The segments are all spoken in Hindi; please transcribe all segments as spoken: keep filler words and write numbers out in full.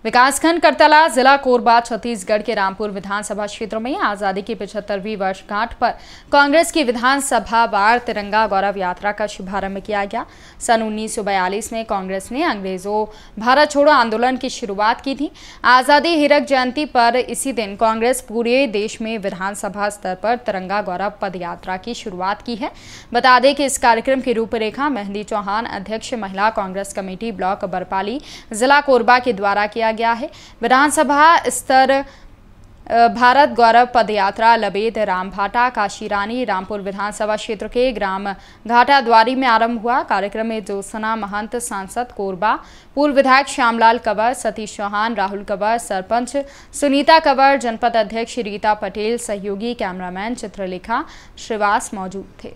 विकासखंड करतला, जिला कोरबा, छत्तीसगढ़ के रामपुर विधानसभा क्षेत्र में आजादी की पचहत्तरवीं वर्षगांठ पर कांग्रेस की विधानसभा वार तिरंगा गौरव यात्रा का शुभारंभ किया गया। सन उन्नीस सौ बयालीस में कांग्रेस ने अंग्रेजों भारत छोड़ो आंदोलन की शुरुआत की थी। आजादी हिरक जयंती पर इसी दिन कांग्रेस पूरे देश में विधानसभा स्तर पर तिरंगा गौरव पद यात्रा की शुरुआत की है। बता दें कि इस कार्यक्रम की रूपरेखा मेहंदी चौहान, अध्यक्ष महिला कांग्रेस कमेटी ब्लॉक बरपाली, जिला कोरबा के द्वारा किया गया है। विधानसभा स्तर भारत गौरव पदयात्रा लबेद, रामभाटा, काशीरानी, रामपुर विधानसभा क्षेत्र के ग्राम घाटाद्वारी में आरंभ हुआ। कार्यक्रम में ज्योत्सना महंत, सांसद कोरबा, पूर्व विधायक श्यामलाल कंवर, सतीश चौहान, राहुल कंवर, सरपंच सुनीता कंवर, जनपद अध्यक्ष रीता पटेल, सहयोगी कैमरामैन चित्रलेखा श्रीवास मौजूद थे।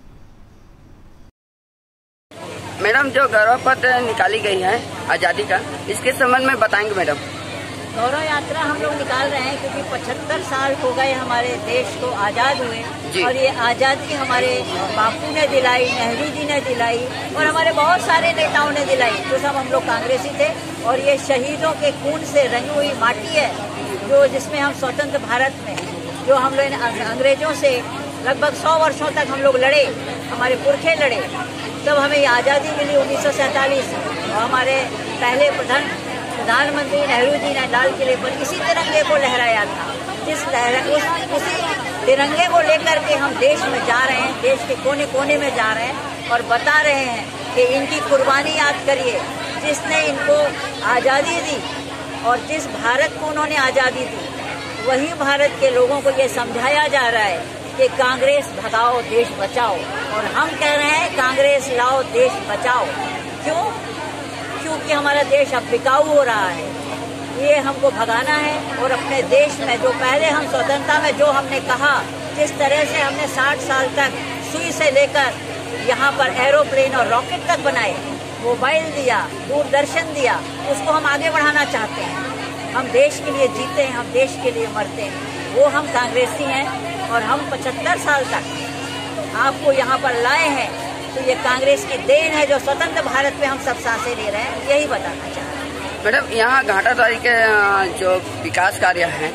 मैडम, जो गौरव पद निकाली गई है आजादी का, इसके संबंध में बताएंगे मैडम? गौरव यात्रा हम लोग निकाल रहे हैं क्योंकि पचहत्तर साल हो गए हमारे देश को आजाद हुए और ये आजादी हमारे बापू ने दिलाई, नेहरू जी ने दिलाई और हमारे बहुत सारे नेताओं ने दिलाई, जो सब हम लोग कांग्रेसी थे। और ये शहीदों के खून से रंगी हुई माटी है, जो जिसमें हम स्वतंत्र भारत में जो हम लोग अंग्रेजों से लगभग सौ वर्षों तक हम लोग लड़े, हमारे पुरखे लड़े, तब हमें ये आज़ादी मिली उन्नीस सौ सैंतालीस में। और हमारे पहले प्रधान प्रधानमंत्री नेहरू जी ने लाल किले पर इसी तिरंगे को लहराया था। जिस लहरा उस उसी तिरंगे को लेकर के हम देश में जा रहे हैं, देश के कोने कोने में जा रहे हैं और बता रहे हैं कि इनकी कुर्बानी याद करिए, जिसने इनको आज़ादी दी और जिस भारत को उन्होंने आज़ादी दी, वही भारत के लोगों को ये समझाया जा रहा है कि कांग्रेस भगाओ देश बचाओ। और हम कह रहे हैं कांग्रेस लाओ देश बचाओ। क्यों? क्योंकि हमारा देश अब बिकाऊ हो रहा है, ये हमको भगाना है। और अपने देश में जो पहले हम स्वतंत्रता में जो हमने कहा, जिस तरह से हमने साठ साल तक सुई से लेकर यहाँ पर एरोप्लेन और रॉकेट तक बनाए, मोबाइल दिया, दूरदर्शन दिया, उसको हम आगे बढ़ाना चाहते हैं। हम देश के लिए जीते हैं, हम देश के लिए मरते हैं, वो हम कांग्रेसी हैं। और हम पचहत्तर साल तक आपको यहाँ पर लाए हैं, तो ये कांग्रेस की देन है जो स्वतंत्र भारत में हम सब सांसें ले रहे हैं, यही बताना चाहते हैं। मैडम, यहाँ घाटाद्वारी के जो विकास कार्य हैं,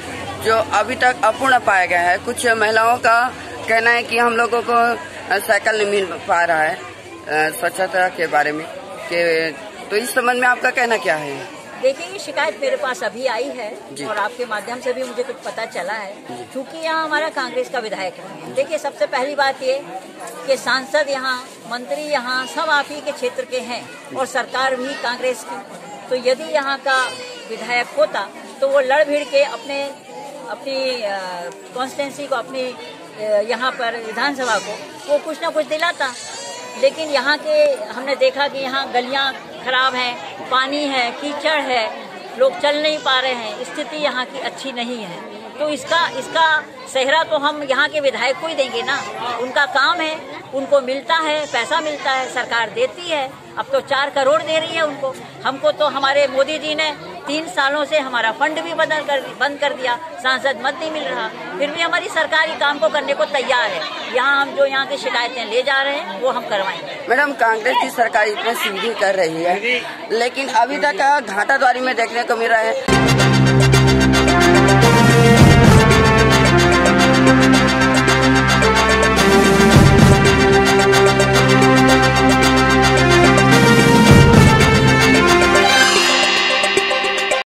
जो अभी तक अपूर्ण पाया गया है, कुछ महिलाओं का कहना है कि हम लोगों को साइकिल नहीं मिल पा रहा है स्वच्छता के बारे में, कि तो इस संबंध में आपका कहना क्या है? देखिए, ये शिकायत मेरे पास अभी आई है और आपके माध्यम से भी मुझे कुछ पता चला है, क्योंकि यहाँ हमारा कांग्रेस का विधायक है। देखिए, सबसे पहली बात ये कि सांसद यहाँ, मंत्री यहाँ, सब आप ही के क्षेत्र के हैं और सरकार भी कांग्रेस की। तो यदि यहाँ का विधायक होता तो वो लड़ भिड़ के अपने अपनी कॉन्स्टिट्यूंसी को, अपनी यहाँ पर विधानसभा को वो कुछ न कुछ दिलाता। लेकिन यहाँ के हमने देखा कि यहाँ गलियाँ खराब हैं, पानी है, कीचड़ है, लोग चल नहीं पा रहे हैं, स्थिति यहाँ की अच्छी नहीं है। तो इसका इसका सेहरा तो हम यहाँ के विधायक को ही देंगे ना। उनका काम है, उनको मिलता है, पैसा मिलता है, सरकार देती है। अब तो चार करोड़ दे रही है उनको। हमको तो हमारे मोदी जी ने तीन सालों से हमारा फंड भी बदल कर बंद कर दिया, सांसद मत नहीं मिल रहा, फिर भी हमारी सरकारी काम को करने को तैयार है। यहाँ हम जो यहाँ की शिकायतें ले जा रहे हैं वो हम करवाएंगे। मैडम, कांग्रेस की सरकार इतनी सीधी कर रही है, लेकिन अभी तक घाटाद्वारी में देखने को मिल रहा है